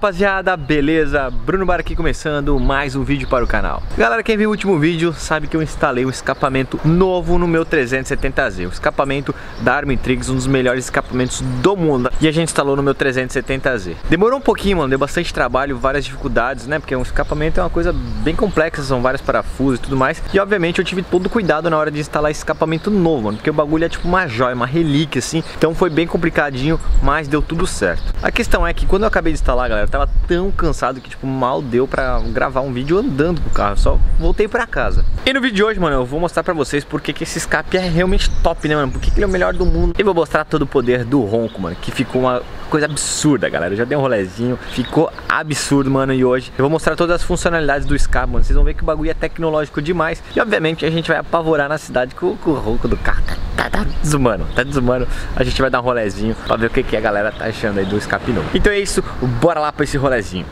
rapaziada, beleza? Bruno Bar aqui começando mais um vídeo para o canal. Galera, quem viu o último vídeo sabe que eu instalei um escapamento novo no meu 370Z. O escapamento da Armatrix, um dos melhores escapamentos do mundo. E a gente instalou no meu 370Z. Demorou um pouquinho, mano, deu bastante trabalho, várias dificuldades, né? Porque um escapamento é uma coisa bem complexa, são vários parafusos e tudo mais. E obviamente eu tive todo cuidado na hora de instalar esse escapamento novo, mano, porque o bagulho é tipo uma joia, uma relíquia assim. Então foi bem complicadinho, mas deu tudo certo. A questão é que quando eu acabei de instalar, galera, eu tava tão cansado que tipo mal deu pra gravar um vídeo andando com o carro, só voltei pra casa. E no vídeo de hoje, mano, eu vou mostrar pra vocês porque que esse escape é realmente top, né, mano? Porque ele é o melhor do mundo. E vou mostrar todo o poder do ronco, mano, que ficou uma coisa absurda, galera. Eu já dei um rolezinho, ficou absurdo, mano. E hoje eu vou mostrar todas as funcionalidades do escape, mano. Vocês vão ver que o bagulho é tecnológico demais. E obviamente a gente vai apavorar na cidade com o ronco do carro. Tá desumano, tá desumano. A gente vai dar um rolezinho pra ver o que a galera tá achando aí do escape novo. Então é isso, bora lá pra esse rolezinho.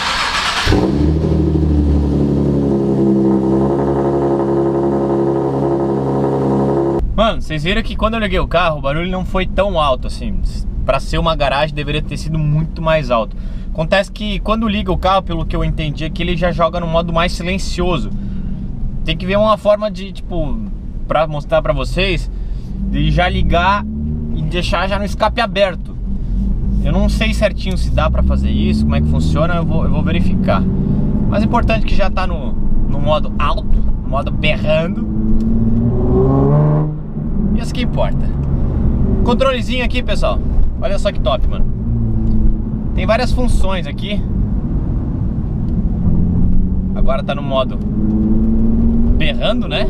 Mano, vocês viram que quando eu liguei o carro, o barulho não foi tão alto assim. Pra ser uma garagem deveria ter sido muito mais alto. Acontece que quando liga o carro, pelo que eu entendi, é que ele já joga no modo mais silencioso. Tem que ver uma forma de, tipo, pra mostrar pra vocês, de já ligar e deixar já no escape aberto. Eu não sei certinho se dá pra fazer isso, como é que funciona, eu vou verificar. Mas o importante é que já tá no modo alto, no modo berrando. E isso que importa. Controlezinho aqui, pessoal. Olha só que top, mano. Tem várias funções aqui. Agora tá no modo berrando, né?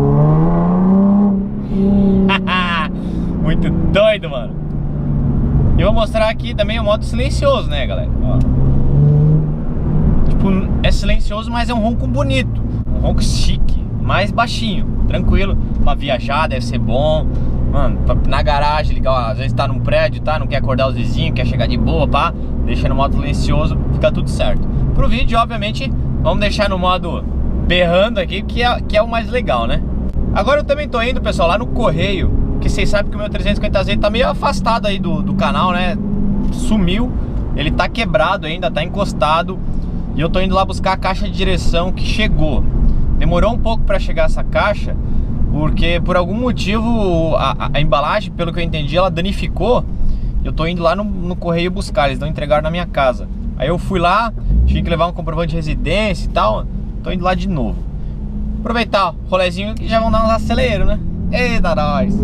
Muito doido, mano. Eu vou mostrar aqui também o modo silencioso, né, galera? Ó. Tipo, é silencioso, mas é um ronco bonito. Um ronco chique, mais baixinho, tranquilo. Pra viajar deve ser bom. Mano, na garagem, ligar, às vezes tá num prédio, tá? Não quer acordar os vizinhos, quer chegar de boa, pá. Deixa no modo silencioso, fica tudo certo. Pro vídeo, obviamente, vamos deixar no modo berrando aqui, que é o mais legal, né? Agora eu também tô indo, pessoal, lá no correio, que vocês sabem que o meu 350Z tá meio afastado aí do canal, né? Sumiu, ele tá quebrado ainda, tá encostado. E eu tô indo lá buscar a caixa de direção que chegou. Demorou um pouco pra chegar essa caixa, porque por algum motivo a embalagem, pelo que eu entendi, ela danificou. Eu tô indo lá no correio buscar, eles não entregaram na minha casa. Aí eu fui lá, tinha que levar um comprovante de residência e tal. Tô indo lá de novo. Aproveitar o rolezinho que já vão dar uns aceleros, né? Eita, nós!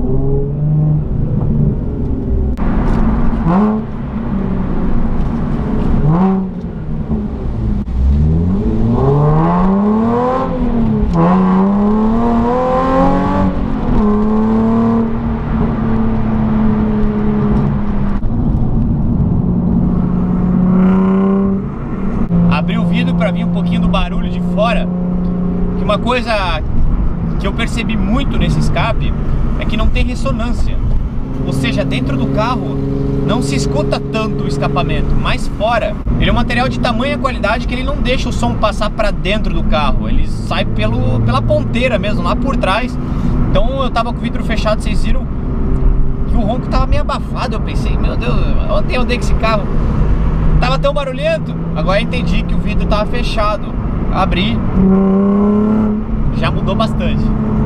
Abri o vidro para vir um pouquinho do barulho de fora. Que uma coisa que eu percebi muito nesse escape é que não tem ressonância. Ou seja, dentro do carro não se escuta tanto o escapamento, mas fora ele é um material de tamanha qualidade que ele não deixa o som passar para dentro do carro. Ele sai pela ponteira mesmo, lá por trás. Então eu tava com o vidro fechado, vocês viram que o ronco tava meio abafado. Eu pensei, meu Deus, ontem eu andei com esse carro, tava tão barulhento. Agora eu entendi que o vidro tava fechado. Abri, já mudou bastante.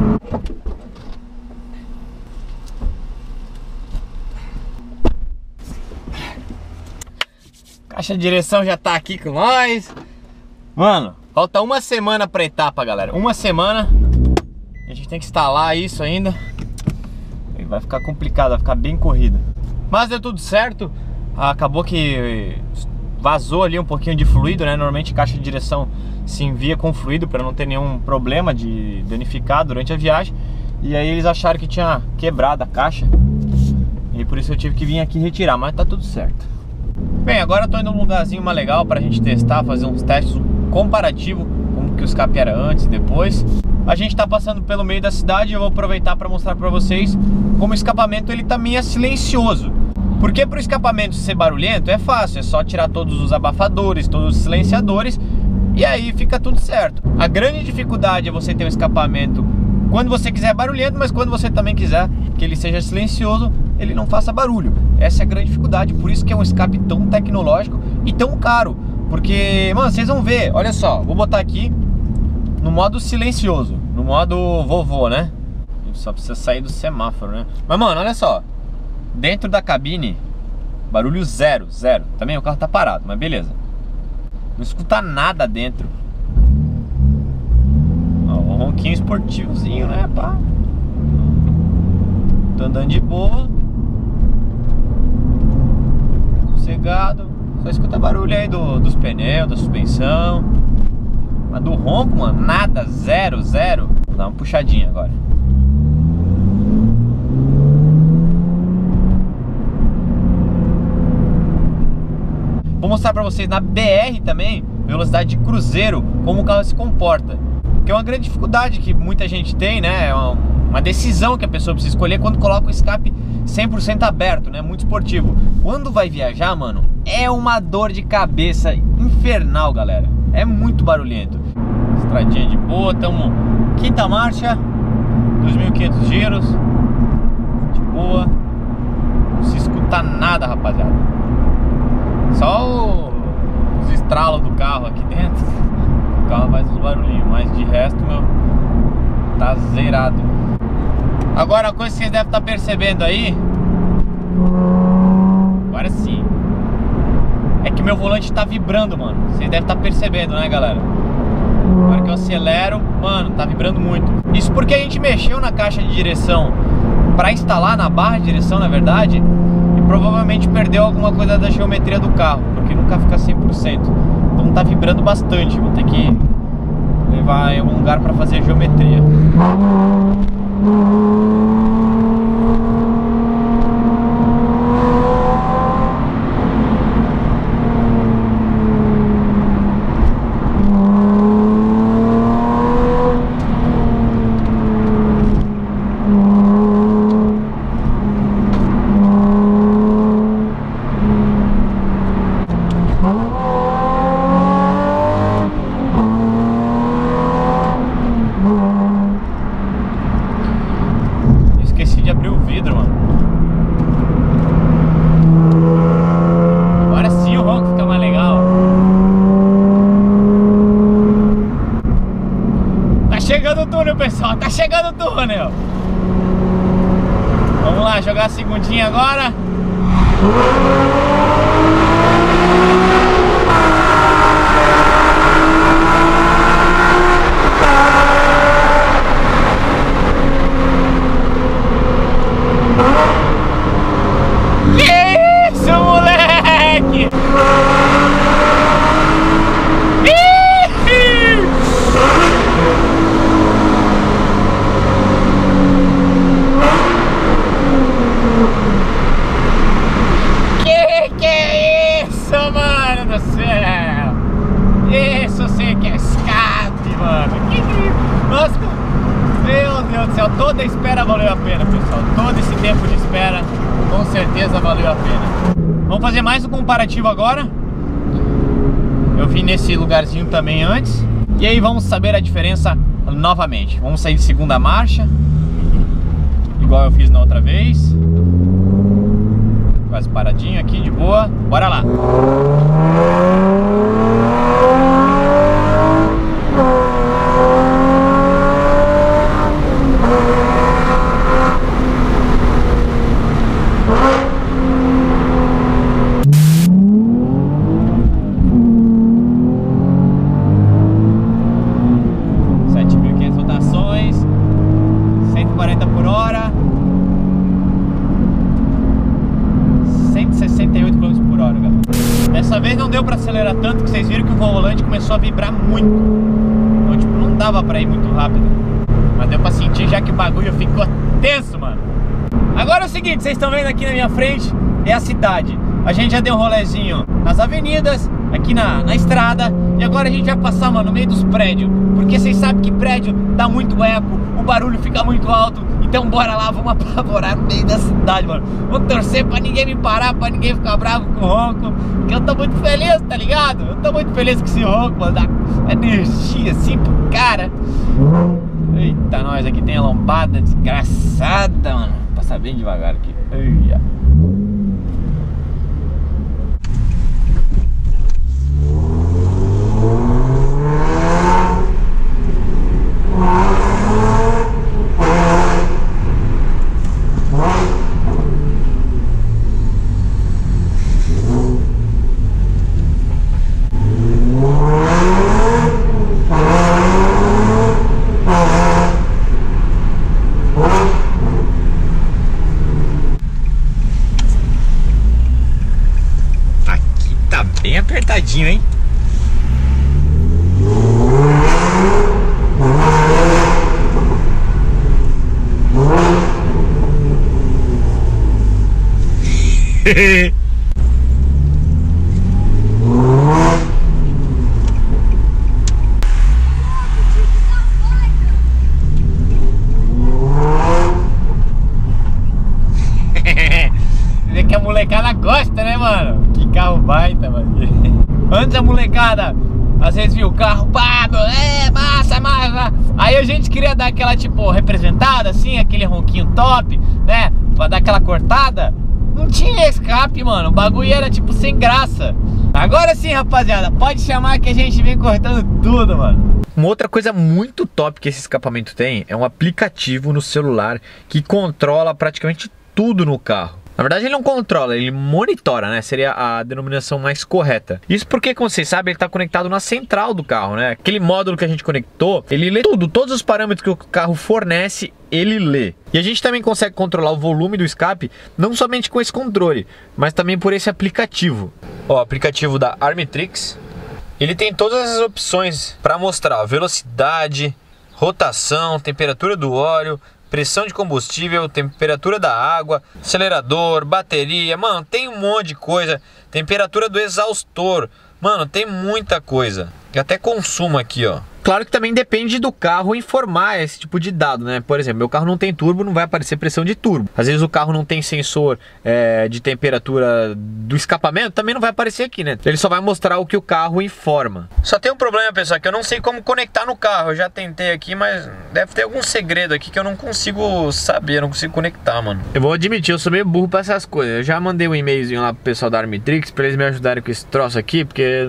Caixa de direção já tá aqui com nós. Mano, falta uma semana pra etapa, galera. Uma semana. A gente tem que instalar isso ainda. E vai ficar complicado, vai ficar bem corrida. Mas deu tudo certo. Acabou que vazou ali um pouquinho de fluido, né? Normalmente caixa de direção se envia com fluido para não ter nenhum problema de danificar durante a viagem. E aí eles acharam que tinha quebrado a caixa. E por isso eu tive que vir aqui retirar, mas tá tudo certo. Bem, agora eu tô indo num lugarzinho mais legal pra gente testar, fazer uns testes comparativos, como que o escape era antes e depois. A gente tá passando pelo meio da cidade e eu vou aproveitar para mostrar pra vocês como o escapamento ele também é silencioso. Porque pro escapamento ser barulhento é fácil, é só tirar todos os abafadores, todos os silenciadores e aí fica tudo certo. A grande dificuldade é você ter um escapamento quando você quiser barulhento, mas quando você também quiser que ele seja silencioso, ele não faça barulho. Essa é a grande dificuldade, por isso que é um escape tão tecnológico e tão caro. Porque, mano, vocês vão ver, olha só, vou botar aqui no modo silencioso, no modo vovô, né? Só precisa sair do semáforo, né? Mas, mano, olha só, dentro da cabine, barulho zero. Também o carro tá parado, mas beleza. Não escuta nada dentro. Ó, um ronquinho esportivozinho, né, pá? Tô andando de boa, sossegado. Só escuta barulho aí dos pneus, da suspensão. Mas do ronco, mano, nada, zero. Vou dar uma puxadinha agora. Vou mostrar pra vocês na BR também, velocidade de cruzeiro, como o carro se comporta. Que é uma grande dificuldade que muita gente tem, né? É uma decisão que a pessoa precisa escolher quando coloca o escape 100% aberto, né? Muito esportivo. Quando vai viajar, mano, é uma dor de cabeça infernal, galera. É muito barulhento. Estradinha de boa, tamo quinta marcha, 2.500 giros, de boa. Não se escuta nada, rapaziada. Só os estralos do carro aqui dentro. O carro faz uns barulhinhos, mas de resto, meu, tá zerado. Agora a coisa que vocês devem estar percebendo aí, agora sim, é que meu volante tá vibrando, mano. Vocês devem estar percebendo, né, galera? Agora que eu acelero, mano, tá vibrando muito. Isso porque a gente mexeu na caixa de direção pra instalar na barra de direção, na verdade, e provavelmente perdeu alguma coisa da geometria do carro, porque nunca fica 100%. Então tá vibrando bastante. Vou ter que levar em algum lugar pra fazer a geometria. De abrir o vidro, mano. Agora sim o ronco fica mais legal. Tá chegando o túnel, pessoal. Tá chegando o túnel. Vamos lá, jogar a segundinha agora. Isso sim que é escape, mano. Nossa, meu Deus do céu, toda a espera valeu a pena, pessoal. Todo esse tempo de espera, com certeza valeu a pena. Vamos fazer mais um comparativo agora. Eu vim nesse lugarzinho também antes. E aí vamos saber a diferença novamente. Vamos sair de segunda marcha, igual eu fiz na outra vez. Quase paradinho aqui, de boa. Bora lá. Dessa vez não deu pra acelerar tanto, que vocês viram que o volante começou a vibrar muito. Então, tipo, não dava pra ir muito rápido. Mas deu pra sentir já que o bagulho ficou tenso, mano. Agora é o seguinte, vocês estão vendo aqui na minha frente, é a cidade. A gente já deu um rolezinho nas avenidas, aqui na estrada. E agora a gente vai passar, mano, no meio dos prédios. Porque vocês sabem que prédio dá muito eco, o barulho fica muito alto. Então bora lá, vamos apavorar no meio da cidade, mano. Vamos torcer pra ninguém me parar, pra ninguém ficar bravo com o ronco. Porque eu tô muito feliz, tá ligado? Eu tô muito feliz com esse ronco, mano. Dá energia assim pro cara. Eita, nós aqui tem a lombada desgraçada, mano. Vou passar bem devagar aqui. Uia. Bem apertadinho, hein? Vê que a molecada gosta, né, mano? Que carro baita, mano. Antes a molecada, às vezes viu o carro, pá, massa, massa. Aí a gente queria dar aquela, tipo, representada, assim, aquele ronquinho top, né? Pra dar aquela cortada. Não tinha escape, mano. O bagulho era, tipo, sem graça. Agora sim, rapaziada, pode chamar que a gente vem cortando tudo, mano. Uma outra coisa muito top que esse escapamento tem é um aplicativo no celular que controla praticamente tudo no carro. Na verdade ele não controla, ele monitora, né? Seria a denominação mais correta. Isso porque, como vocês sabem, ele está conectado na central do carro, né? Aquele módulo que a gente conectou, ele lê tudo, todos os parâmetros que o carro fornece, ele lê. E a gente também consegue controlar o volume do escape, não somente com esse controle, mas também por esse aplicativo. Ó, o aplicativo da Armitrix, ele tem todas as opções para mostrar velocidade, rotação, temperatura do óleo, pressão de combustível, temperatura da água, acelerador, bateria, mano, tem um monte de coisa, temperatura do exaustor, mano, tem muita coisa. E até consumo aqui, ó. Claro que também depende do carro informar esse tipo de dado, né? Por exemplo, meu carro não tem turbo, não vai aparecer pressão de turbo. Às vezes o carro não tem sensor de temperatura do escapamento, também não vai aparecer aqui, né? Ele só vai mostrar o que o carro informa. Só tem um problema, pessoal, que eu não sei como conectar no carro. Eu já tentei aqui, mas deve ter algum segredo aqui que eu não consigo saber, eu não consigo conectar, mano. Eu vou admitir, eu sou meio burro pra essas coisas. Eu já mandei um e-mailzinho lá pro pessoal da Armitrix pra eles me ajudarem com esse troço aqui, porque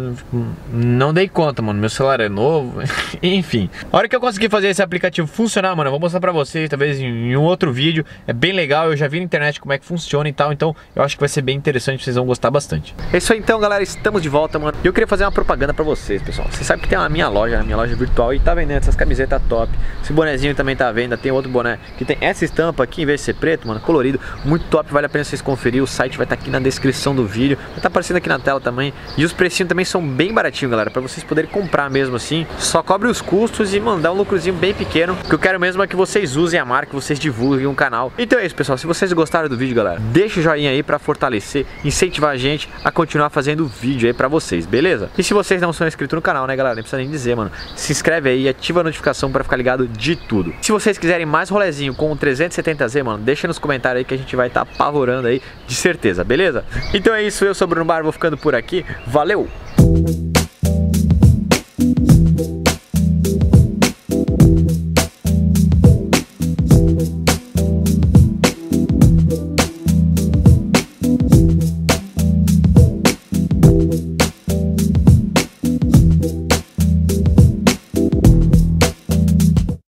não dei conta, mano. Meu celular é novo. Enfim, a hora que eu conseguir fazer esse aplicativo funcionar, mano, eu vou mostrar pra vocês, talvez em um outro vídeo. É bem legal, eu já vi na internet como é que funciona e tal, então eu acho que vai ser bem interessante, vocês vão gostar bastante. É isso aí então, galera, estamos de volta, mano. E eu queria fazer uma propaganda pra vocês, pessoal. Vocês sabem que tem a minha loja virtual, e tá vendendo essas camisetas top. Esse bonezinho também tá à venda, tem outro boné que tem essa estampa aqui, em vez de ser preto, mano, colorido, muito top, vale a pena vocês conferir. O site vai estar aqui na descrição do vídeo, vai estar aparecendo aqui na tela também. E os precinhos também são bem baratinhos, galera, pra vocês poderem comprar mesmo assim. Só cobre os custos e mandar um lucrozinho bem pequeno. O que eu quero mesmo é que vocês usem a marca, que vocês divulguem o canal. Então é isso, pessoal. Se vocês gostaram do vídeo, galera, deixa o joinha aí pra fortalecer, incentivar a gente a continuar fazendo vídeo aí pra vocês, beleza? E se vocês não são inscritos no canal, né, galera, nem precisa nem dizer, mano, se inscreve aí e ativa a notificação pra ficar ligado de tudo. Se vocês quiserem mais rolezinho com o 370Z, mano, deixa nos comentários aí que a gente vai estar apavorando aí, de certeza, beleza? Então é isso, eu sou o Bruno Bar, vou ficando por aqui. Valeu!